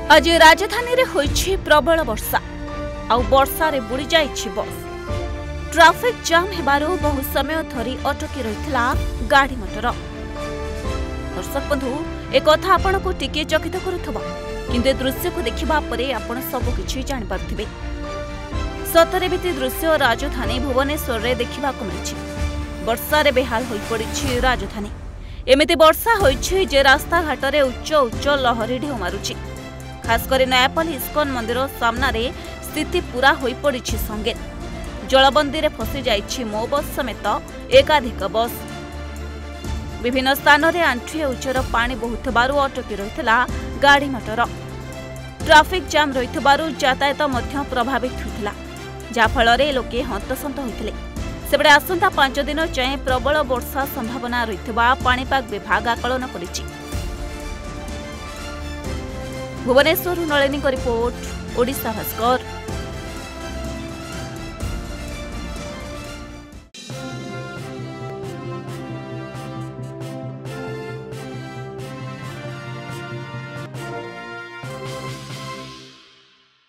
आज राजधानी रे होइछि प्रबल वर्षा आउ वर्षा रे बुड़ी जाइछि बस। ट्रैफिक जाम हेबारो बहु समय धरी अटकी रहितला गाड़ी मोटर। दर्शक बंधु एक कथा आपण को टिके चकित करुथबा किंतु ए दृश्य को देखिबा परे आपण सब किछि जानि पारथिबे। सतरे बिति दृश्य राजधानी भुवनेश्वर रे देखिबा को मिलिछि। वर्षा रे बेहाल होई पड़िछि राजधानी। एमिति वर्षा होइछि जे रास्ता घाट रे उच्च उच्च लहरी ढेउ मारुछि। खासकर नयापल्ली इस्कन मंदिर सामने स्थिति पूरा होई पड़िछि संगे। जलबंदी रे फसी जाइछि मो बस समेत एकाधिक बस। विभिन्न स्थान रे आंठुए उच्चर पानी बहुतबारु अटकी रहितला गाड़ी मोटर। ट्रैफिक जाम रहितबारु यातायात मध्य प्रभावित होइतला, जा फଳରେ लोके हंतसंत होइतले। सेबडे आसंता 5 दिन जाए प्रबल वर्षा संभावना रहितबा पाणीपाग विभाग आकलन करिछि। भुवनेश्वर नलिनी रिपोर्ट, ओडिशा भास्कर।